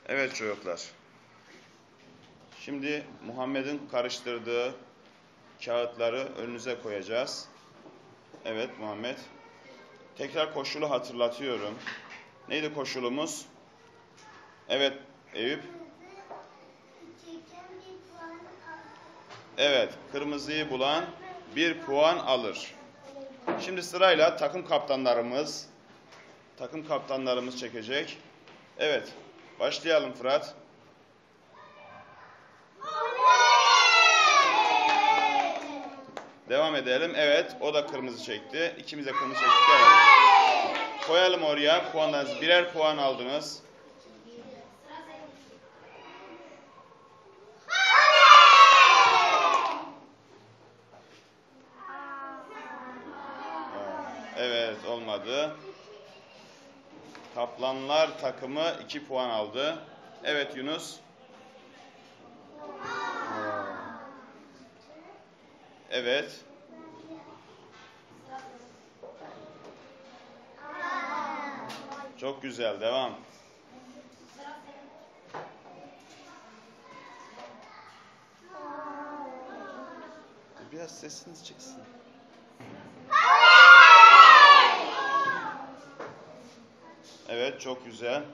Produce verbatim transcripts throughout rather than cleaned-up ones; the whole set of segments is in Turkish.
Evet çocuklar. Şimdi Muhammed'in karıştırdığı kağıtları önünüze koyacağız. Evet Muhammed. Tekrar koşulu hatırlatıyorum. Neydi koşulumuz? Evet Eyüp. Evet, kırmızıyı bulan bir puan alır. Şimdi sırayla takım kaptanlarımız takım kaptanlarımız çekecek. Evet, başlayalım Fırat. Devam edelim. Evet, o da kırmızı çekti. İkimiz de kırmızı çektik. Evet. Koyalım oraya puanlarınızı. Birer puan aldınız. Evet, olmadı. Kaplanlar takımı iki puan aldı. Evet Yunus. Evet. Çok güzel. Devam. Biraz sesiniz çıksın. Evet, çok güzel.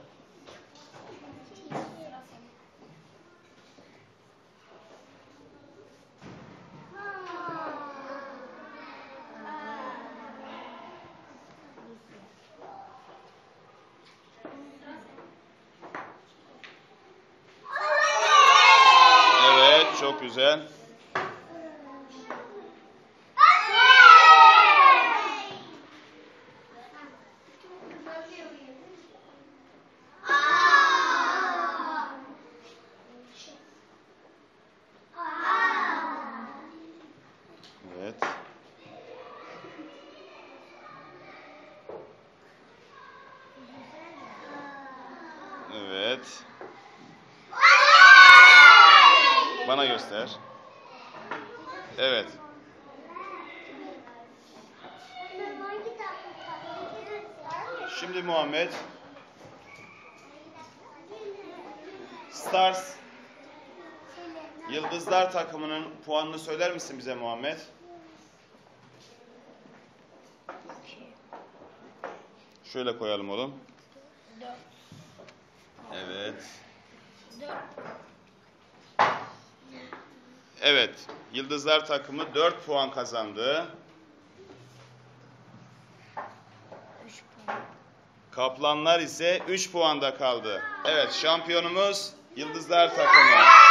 Evet, çok güzel. Evet. Evet. Bana göster. Evet. Şimdi Muhammed. Stars Yıldızlar takımının puanını söyler misin bize Muhammed? Şöyle koyalım oğlum. Evet. Evet. Yıldızlar takımı dört puan kazandı. Kaplanlar ise üç puanda kaldı. Evet, şampiyonumuz Yıldızlar takımı.